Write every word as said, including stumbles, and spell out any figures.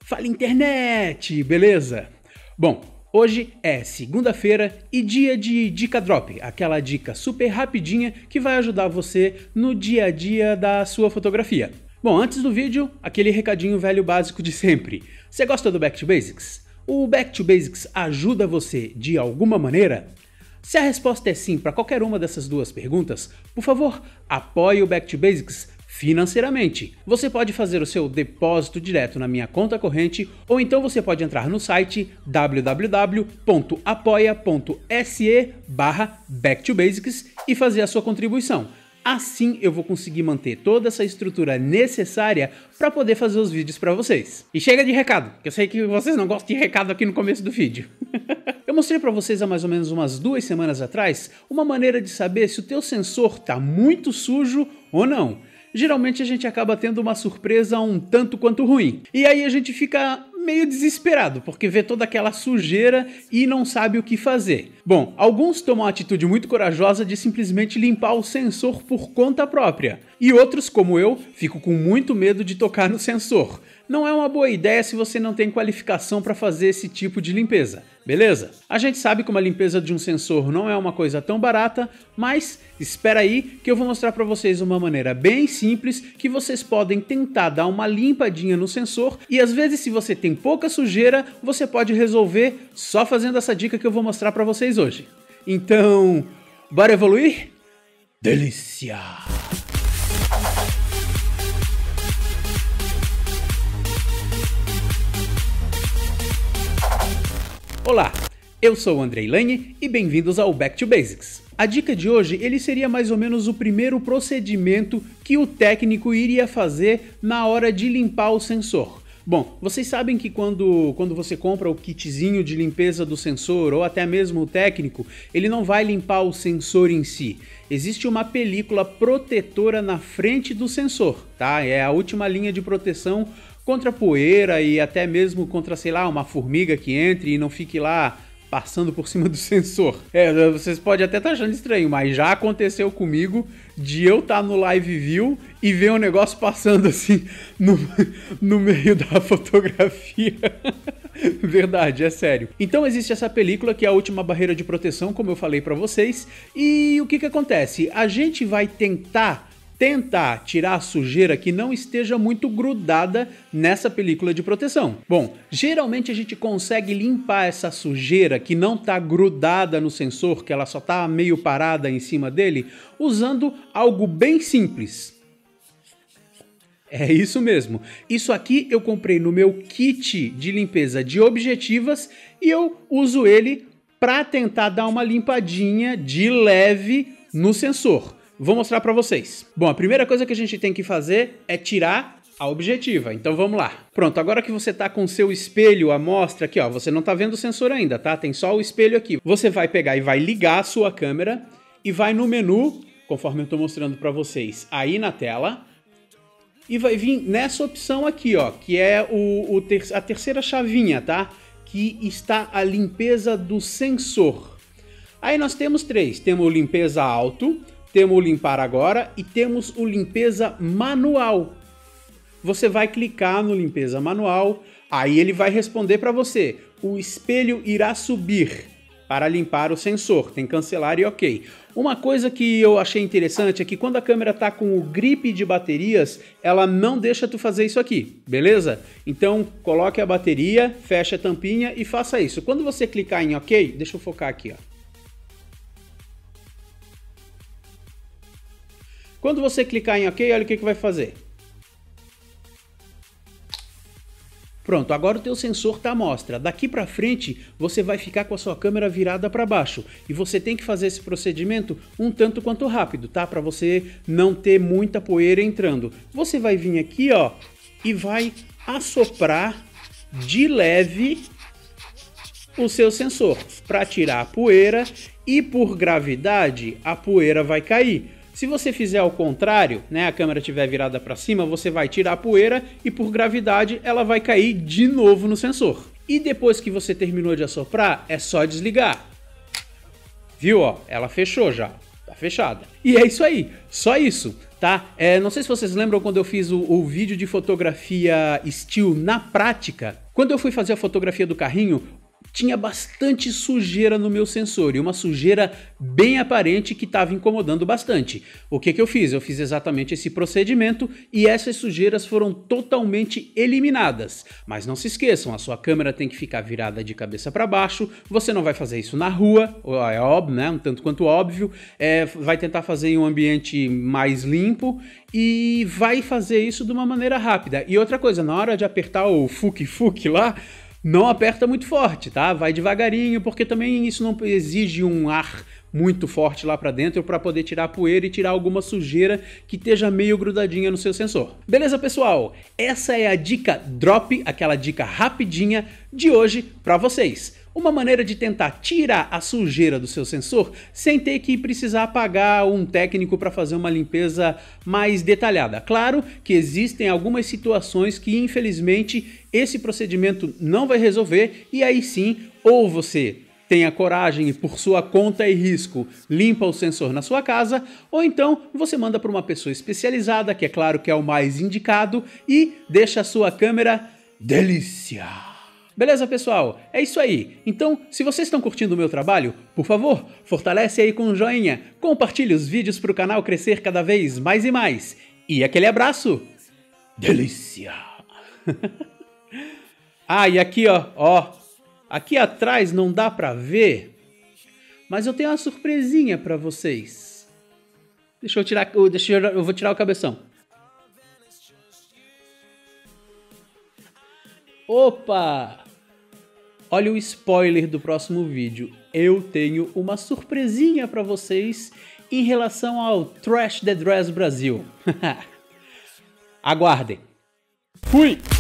Fala internet, beleza? Bom, hoje é segunda-feira e dia de Dica Drop, aquela dica super rapidinha que vai ajudar você no dia a dia da sua fotografia. Bom, antes do vídeo, aquele recadinho velho básico de sempre. Você gosta do Back to Basics? O Back to Basics ajuda você de alguma maneira? Se a resposta é sim para qualquer uma dessas duas perguntas, por favor, apoie o Back to Basics financeiramente. Você pode fazer o seu depósito direto na minha conta corrente ou então você pode entrar no site w w w ponto apoia ponto se barra back to basics e fazer a sua contribuição. Assim eu vou conseguir manter toda essa estrutura necessária para poder fazer os vídeos para vocês. E chega de recado, que eu sei que vocês não gostam de recado aqui no começo do vídeo. Eu mostrei para vocês há mais ou menos umas duas semanas atrás uma maneira de saber se o teu sensor está muito sujo ou não. Geralmente a gente acaba tendo uma surpresa um tanto quanto ruim. E aí a gente fica meio desesperado, porque vê toda aquela sujeira e não sabe o que fazer. Bom, alguns tomam a atitude muito corajosa de simplesmente limpar o sensor por conta própria. E outros, como eu, ficam com muito medo de tocar no sensor. Não é uma boa ideia se você não tem qualificação para fazer esse tipo de limpeza, beleza? A gente sabe que uma limpeza de um sensor não é uma coisa tão barata, mas espera aí que eu vou mostrar para vocês uma maneira bem simples que vocês podem tentar dar uma limpadinha no sensor e às vezes se você tem pouca sujeira, você pode resolver só fazendo essa dica que eu vou mostrar para vocês hoje. Então, bora evoluir? Delícia! Olá, eu sou o Andrei Lane e bem-vindos ao Back to Basics. A dica de hoje ele seria mais ou menos o primeiro procedimento que o técnico iria fazer na hora de limpar o sensor. Bom, vocês sabem que quando, quando você compra o kitzinho de limpeza do sensor ou até mesmo o técnico, ele não vai limpar o sensor em si. Existe uma película protetora na frente do sensor, tá? É a última linha de proteção contra poeira e até mesmo contra, sei lá, uma formiga que entre e não fique lá passando por cima do sensor. É, vocês podem até estar achando estranho, mas já aconteceu comigo de eu estar no live view e ver um negócio passando assim no, no meio da fotografia. Verdade, é sério. Então existe essa película que é a última barreira de proteção, como eu falei para vocês, e o que que acontece? A gente vai tentar Tentar tirar a sujeira que não esteja muito grudada nessa película de proteção. Bom, geralmente a gente consegue limpar essa sujeira que não está grudada no sensor, que ela só está meio parada em cima dele, usando algo bem simples. É isso mesmo. Isso aqui eu comprei no meu kit de limpeza de objetivas e eu uso ele para tentar dar uma limpadinha de leve no sensor. Vou mostrar para vocês. Bom, a primeira coisa que a gente tem que fazer é tirar a objetiva. Então vamos lá. Pronto, agora que você tá com o seu espelho à mostra aqui, ó, você não tá vendo o sensor ainda, tá? Tem só o espelho aqui. Você vai pegar e vai ligar a sua câmera e vai no menu, conforme eu tô mostrando para vocês, aí na tela, e vai vir nessa opção aqui, ó, que é o, o ter a terceira chavinha, tá? Que está a limpeza do sensor. Aí nós temos três. Temos limpeza auto, temos o limpar agora e temos o limpeza manual. Você vai clicar no limpeza manual, aí ele vai responder para você. O espelho irá subir para limpar o sensor. Tem cancelar e ok. Uma coisa que eu achei interessante é que quando a câmera está com o grip de baterias, ela não deixa tu fazer isso aqui, beleza? Então coloque a bateria, feche a tampinha e faça isso. Quando você clicar em ok, deixa eu focar aqui, ó. Quando você clicar em ok, olha o que que vai fazer. Pronto, agora o teu sensor está à mostra. Daqui para frente, você vai ficar com a sua câmera virada para baixo. E você tem que fazer esse procedimento um tanto quanto rápido, tá? Para você não ter muita poeira entrando. Você vai vir aqui, ó, e vai assoprar de leve o seu sensor para tirar a poeira e por gravidade a poeira vai cair. Se você fizer ao contrário, né, a câmera estiver virada para cima, você vai tirar a poeira e por gravidade ela vai cair de novo no sensor. E depois que você terminou de assoprar, é só desligar. Viu, ó? Ela fechou já. Tá fechada. E é isso aí, só isso, tá? É, não sei se vocês lembram quando eu fiz o, o vídeo de fotografia still na prática. Quando eu fui fazer a fotografia do carrinho, tinha bastante sujeira no meu sensor, e uma sujeira bem aparente que estava incomodando bastante. O que que eu fiz? Eu fiz exatamente esse procedimento e essas sujeiras foram totalmente eliminadas. Mas não se esqueçam, a sua câmera tem que ficar virada de cabeça para baixo, você não vai fazer isso na rua, é óbvio, né? Um tanto quanto óbvio, é, vai tentar fazer em um ambiente mais limpo e vai fazer isso de uma maneira rápida. E outra coisa, na hora de apertar o fuque-fuque lá, não aperta muito forte, tá? Vai devagarinho, porque também isso não exige um ar muito forte lá pra dentro para poder tirar a poeira e tirar alguma sujeira que esteja meio grudadinha no seu sensor. Beleza, pessoal? Essa é a dica drop, aquela dica rapidinha de hoje para vocês. Uma maneira de tentar tirar a sujeira do seu sensor sem ter que precisar pagar um técnico para fazer uma limpeza mais detalhada. Claro que existem algumas situações que infelizmente esse procedimento não vai resolver e aí sim, ou você tenha coragem e por sua conta e risco limpa o sensor na sua casa, ou então você manda para uma pessoa especializada, que é claro que é o mais indicado, e deixa a sua câmera delícia. Beleza, pessoal? É isso aí. Então, se vocês estão curtindo o meu trabalho, por favor, fortalece aí com um joinha, compartilhe os vídeos para o canal crescer cada vez mais e mais. E aquele abraço. Delícia! Ah, e aqui, ó, ó, aqui atrás não dá para ver, mas eu tenho uma surpresinha para vocês. Deixa eu tirar, deixa eu, eu vou tirar o cabeção. Opa! Olha o spoiler do próximo vídeo. Eu tenho uma surpresinha para vocês em relação ao Trash the Dress Brasil. Aguardem. Fui!